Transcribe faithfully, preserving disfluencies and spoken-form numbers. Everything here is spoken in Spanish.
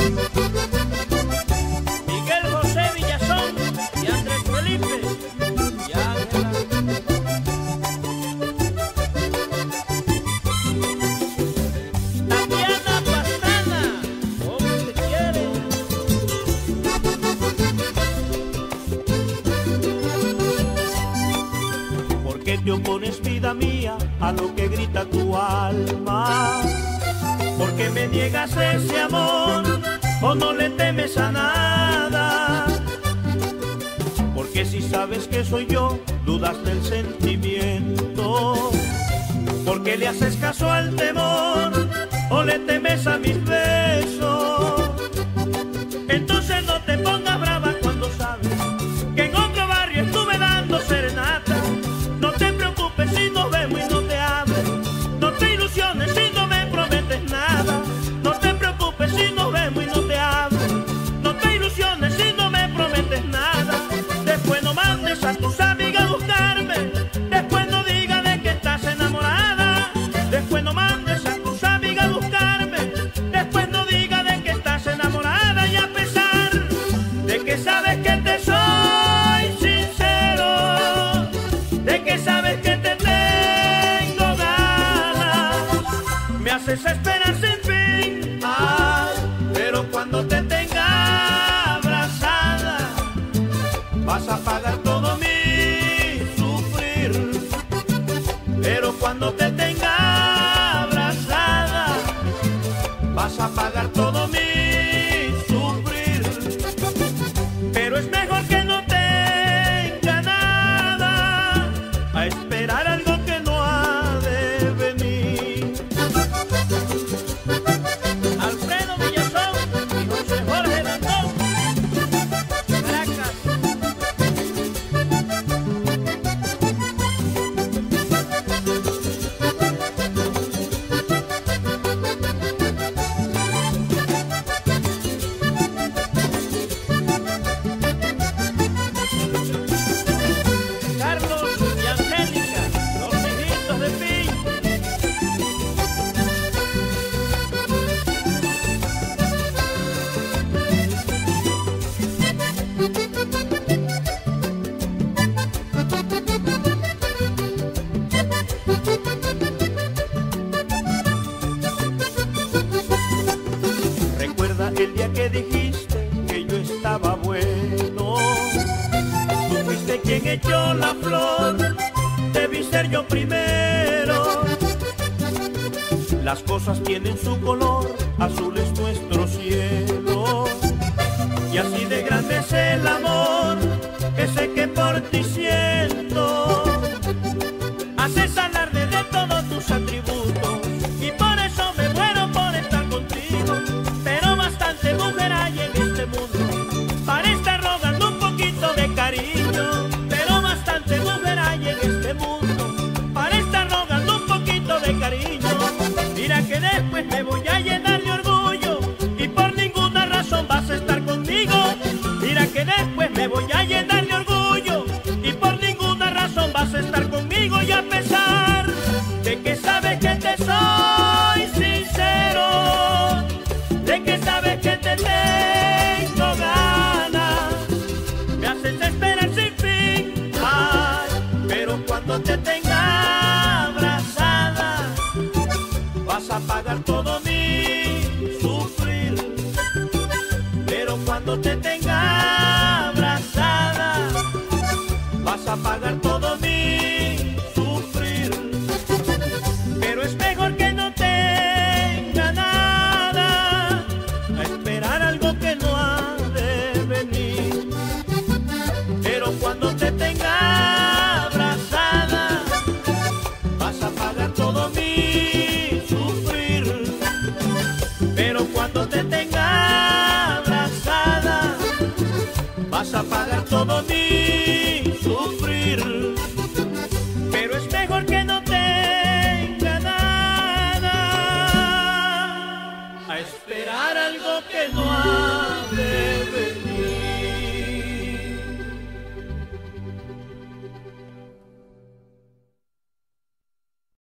Miguel José Villazón y Andrés Felipe y Ángela. Tatiana Pastrana, ¿cómo te quiere? ¿Por qué te opones, vida mía, a lo que grita tu alma? ¿Por qué me niegas ese amor o no le temes a nada? Porque si sabes que soy yo, dudas del sentimiento. ¿Por qué le haces caso al temor o le temes a mis besos? Entonces no te pongas brava cuando sabes que en otro barrio estuve dando serenata. No te preocupes si nos vemos y no te hablo. No te ilusiones si no me prometes nada. No te preocupes si nos vemos y no te hablo. No te ilusiones si no me prometes nada. Después no mandes a tus amigas a buscarme. Después no digas de que estás enamorada. Después no mandes a tus amigas a buscarme. Después no digas de que estás enamorada. Y a pesar de que sabes que te soy sincero, de que sabes que te tengo ganas, me haces esperar sin fin. Ah, pero cuando te tenga abrazada, vas a pagar todo mi sufrir. Pero cuando te tenga abrazada, vas a pagar todo mi sufrir. Pero es mejor que no tenga nada, a esperar algo que no ha de venir. Alfredo Villazón y José Jorge Landón, Caracas. Carlos y Angélica, los hijitos de Pi. Recuerda el día que dijiste que yo estaba bueno. Tú fuiste quien echó la flor, debí ser yo primero. Las cosas tienen su color, azul es nuestro cielo. Y así de grande es el amor que sé que por ti siento. Haces alarde de todos tus atributos y por eso me muero por estar contigo. Pero bastante mujer hay en este mundo para estar rogando un poquito de cariño. Pero bastante mujer hay en este mundo para estar rogando un poquito de cariño. Mira que después me voy a llenar de orgullo y por ninguna razón vas a estar conmigo. Mira que después me voy a llenar de orgullo y por ninguna razón vas a estar conmigo. Y a pesar de que sabes que te soy sincero, de que sabes que te tengo ganas, me haces esperar sin fin. Ay, pero cuando te tenga abrazada, vas a pagar todo mi sufrir. Pero cuando te tenga